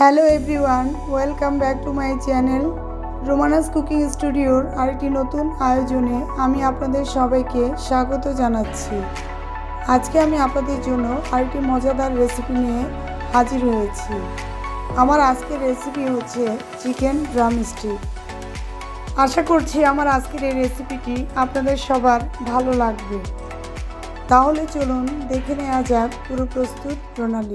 Hello everyone, welcome back to my channel Romana's cooking স্টুডিওর আরেকটি নতুন আয়োজনে আমি আপনাদের সবাইকে স্বাগত জানাচ্ছি। আজকে আমি আপনাদের জন্য আরেকটি মজাদার রেসিপি নিয়ে হাজির হয়েছি। আমার আজকের রেসিপি হচ্ছে চিকেন ড্রামস্টিক। আশা করছি আমার আজকের এই রেসিপিটি আপনাদের সবার ভালো লাগবে। তাহলে চলুন দেখে নেওয়া যাক পুরো প্রস্তুত প্রণালী।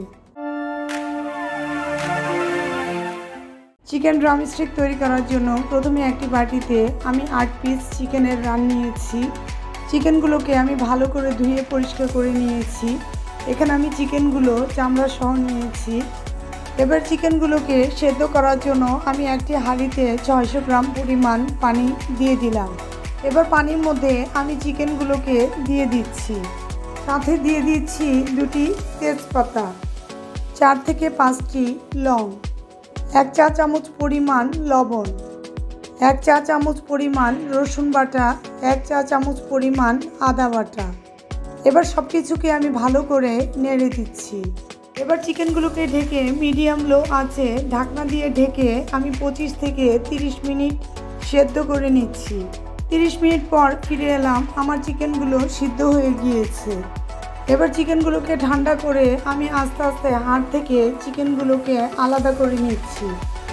চিকেন ড্রামস্টিক তৈরি করার জন্য প্রথমে একটি বাটিতে আমি 8 পিস চিকেনের রান নিয়েছি। চিকেনগুলোকে আমি ভালো করে ধুয়ে পরিষ্কার করে নিয়েছি। এখানে আমি চিকেনগুলো চামড়া সহ নিয়েছি। এবার চিকেনগুলোকে সেদ্ধ করার জন্য আমি একটি হাঁড়িতে 600 গ্রাম পরিমাণ পানি দিয়ে দিলাম। এবার পানির মধ্যে আমি চিকেনগুলোকে দিয়ে দিচ্ছি। সাথে দিয়ে দিচ্ছি 2টি তেজপাতা, 4 থেকে 5টি লং, 1 চা চামচ পরিমাণ লবণ, 1 চা চামচ পরিমাণ রসুন বাটা, 1 চা চামচ পরিমাণ আদা বাটা। এবার সব কিছুকে আমি ভালো করে নেড়ে দিচ্ছি। এবার চিকেনগুলোকে ঢেকে মিডিয়াম লো আঁচে ঢাকনা দিয়ে ঢেকে আমি 25 থেকে 30 মিনিট সেদ্ধ করে নিচ্ছি। 30 মিনিট পর ফিরে এলাম, আমার চিকেনগুলো সিদ্ধ হয়ে গিয়েছে। এবার চিকেনগুলোকে ঠান্ডা করে আমি আস্তে আস্তে হাড় থেকে চিকেনগুলোকে আলাদা করে নিচ্ছি।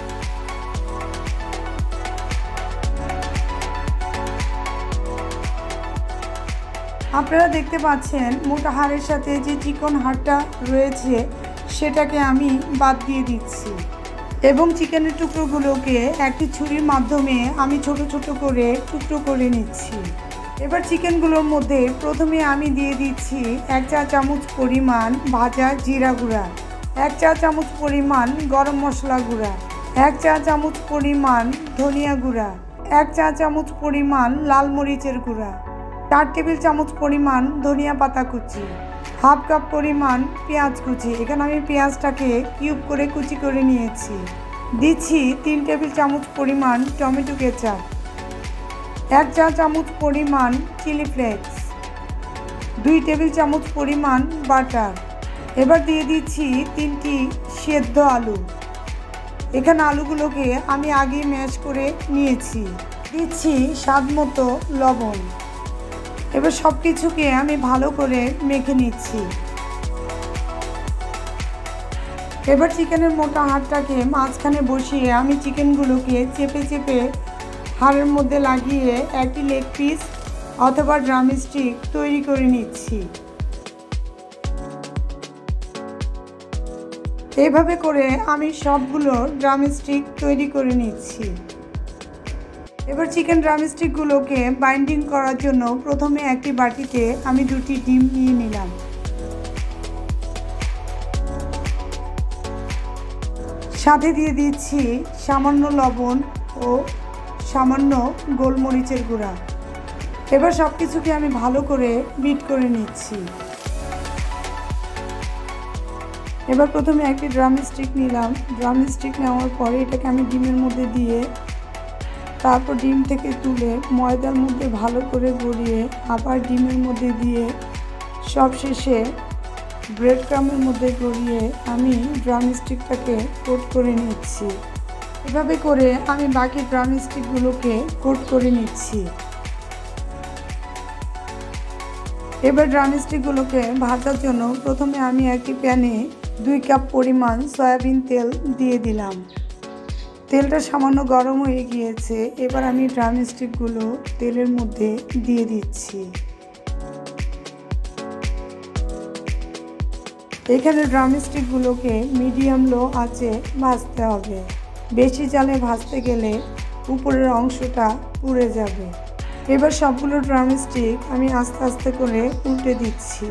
আপনারা দেখতে পাচ্ছেন মোটা হাড়ের সাথে যে চিকন হাড়টা রয়েছে সেটাকে আমি বাদ দিয়ে দিচ্ছি এবং চিকেনের টুকরোগুলোকে একটি ছুরির মাধ্যমে আমি ছোট ছোট করে টুকরো করে নিচ্ছি। এবার চিকেনগুলোর মধ্যে প্রথমে আমি দিয়ে দিচ্ছি 1 চা চামচ পরিমাণ ভাজা জিরা গুঁড়া, 1 চা চামচ পরিমাণ গরম মশলা গুঁড়া, 1 চা চামচ পরিমাণ ধনিয়া গুঁড়া, 1 চা চামচ পরিমাণ লাল মরিচের গুঁড়া, 4 টেবিল চামচ পরিমাণ ধনিয়া পাতা কুচি, হাফ কাপ পরিমাণ পেঁয়াজ কুচি। এখানে আমি পেঁয়াজটাকে কিউব করে কুচি করে নিয়েছি। দিচ্ছি 3 টেবিল চামচ পরিমাণ টমেটো কেচাপ, 1 চা চামচ পরিমাণ চিলি ফ্লেক্স, 2 টেবিল চামচ পরিমাণ বাটার। এবার দিয়ে দিচ্ছি 3টি সেদ্ধ আলু। এখানে আলুগুলোকে আমি আগে ম্যাশ করে নিয়েছি। দিচ্ছি স্বাদ মতো লবণ। এবার সব কিছুকে আমি ভালো করে মেখে নিচ্ছি। এবার চিকেনের মোটা হাড়টাকে মাঝখানে বসিয়ে আমি চিকেনগুলোকে চেপে চেপে হাড়ের মধ্যে লাগিয়ে একটি লেগ পিস অথবা ড্রামস্টিক তৈরি করে নিচ্ছি। এইভাবে করে আমি সবগুলো ড্রামস্টিক তৈরি করে নিচ্ছি। এবার চিকেন ড্রামস্টিকগুলোকে বাইন্ডিং করার জন্য প্রথমে একটি বাটিতে আমি 2টি ডিম নিয়ে নিলাম। সাথে দিয়ে দিচ্ছি সামান্য লবণ ও সামান্য গোলমরিচের গুঁড়া। এবার সব কিছুকে আমি ভালো করে বিট করে নিচ্ছি। এবার প্রথমে একটি ড্রামস্টিক নিলাম। ড্রামস্টিক নেওয়ার পরে এটাকে আমি ডিমের মধ্যে দিয়ে তারপর ডিম থেকে তুলে ময়দার মধ্যে ভালো করে গড়িয়ে আবার ডিমের মধ্যে দিয়ে সবশেষে ব্রেড ক্রামের মধ্যে গড়িয়ে আমি ড্রামস্টিকটাকে কোট করে নিচ্ছি। এভাবে করে আমি বাকি ড্রামস্টিকগুলোকে কোট করে নিচ্ছি। এবার ড্রামস্টিকগুলোকে ভাজার জন্য প্রথমে আমি একটি প্যানে 2 কাপ পরিমাণ সয়াবিন তেল দিয়ে দিলাম। তেলটা সামান্য গরম হয়ে গিয়েছে। এবার আমি ড্রামস্টিকগুলো তেলের মধ্যে দিয়ে দিচ্ছি। এখানে ড্রামস্টিকগুলোকে মিডিয়াম লো আঁচে ভাজতে হবে। বেশি জালে ভাজতে গেলে উপরের অংশটা পুড়ে যাবে। এবার সবগুলো ড্রামস্টিক আমি আস্তে আস্তে করে উল্টে দিচ্ছি।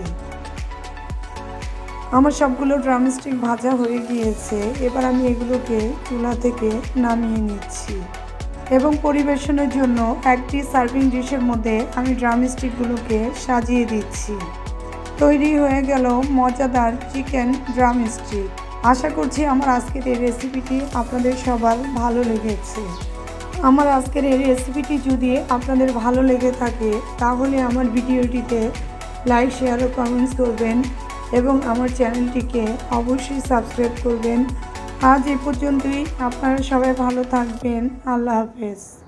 আমার সবগুলো ড্রামস্টিক ভাজা হয়ে গিয়েছে। এবার আমি এগুলোকে চুলা থেকে নামিয়ে নিচ্ছি এবং পরিবেশনের জন্য একটি সার্ভিং ডিশের মধ্যে আমি ড্রামস্টিকগুলোকে সাজিয়ে দিচ্ছি। তৈরি হয়ে গেল মজাদার চিকেন ড্রামস্টিক। আশা করছি আমার আজকের এই রেসিপিটি আপনাদের সবার ভালো লেগেছে। আমার আজকের এই রেসিপিটি যদি আপনাদের ভালো লেগে থাকে তাহলে আমার ভিডিওটিতে লাইক, শেয়ার ও কমেন্টস করবেন এবং আমার চ্যানেলটিকে অবশ্যই সাবস্ক্রাইব করবেন আজ এ পর্যন্তই। আপনারা সবাই ভালো থাকবেন। আল্লাহ হাফেজ।